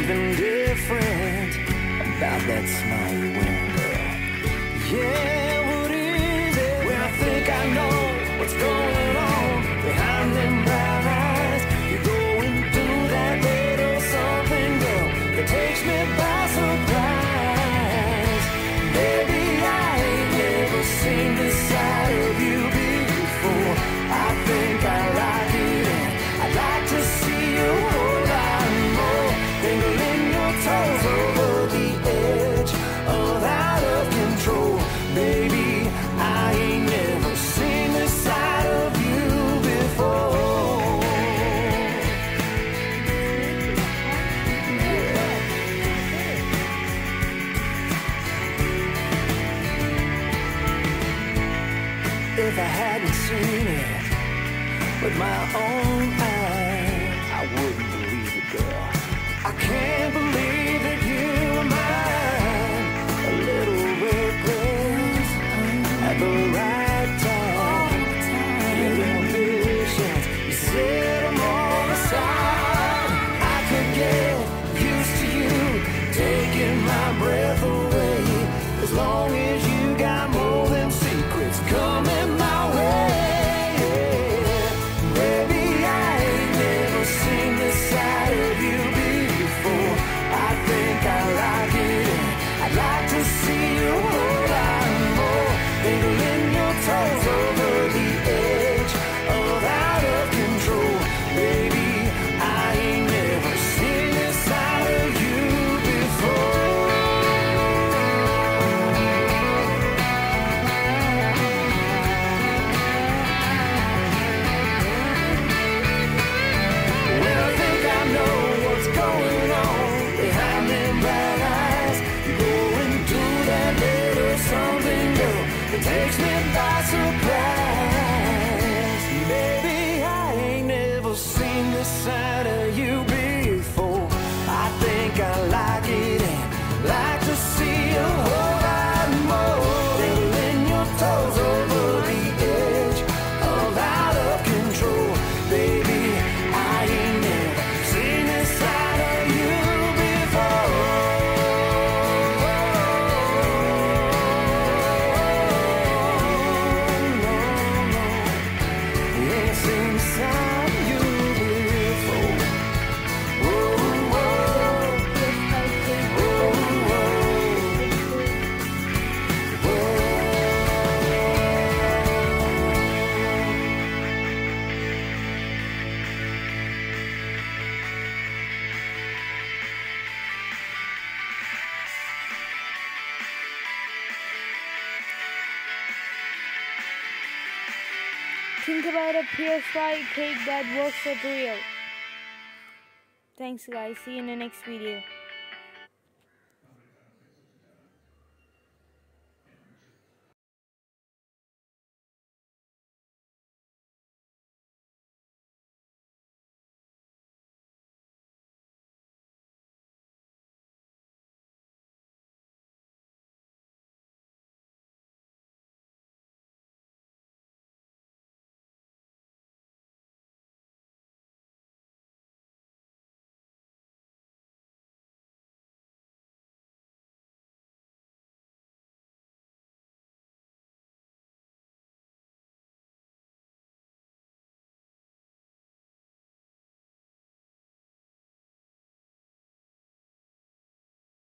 something different about that smile you wear, girl. Yeah, what is it? When I think I know what's going on behind them brown eyes, you're going through that little something, girl, that takes me by surprise. Baby, I ain't never seen this side of you before. I think I like it, and I'd like to see you a whole lot more. Dangling your toes over the edge of out of control. Baby, I ain't never seen this side of you before. Yeah. If I hadn't seen it with my own eyes, I wouldn't believe it, girl. I can't believe that you are mine. A little reckless at the right time. Your ambitions, you set them all aside. I could get used to you taking my breath away, as long as you got more than secrets coming my way. Baby, I ain't never seen this side of you before. I think I like it, and I'd like to see you a whole lot more. Dangling your toes over the edge of out of control. Baby, I ain't never seen this side of you before. When I think I know what's going on behind them brown eyes, you're going through that little something, girl, that takes me by surprise. Baby, I ain't never seen this side of you before. I think I like it, and like to see a whole lot more. Dangling your toes over the edge of out of control. Baby, I ain't never seen this side of you before. No, no, ain't seen this side of you before. Whoa, whoa, whoa, whoa. Think about a purified cake that works for real. Thanks guys, see you in the next video.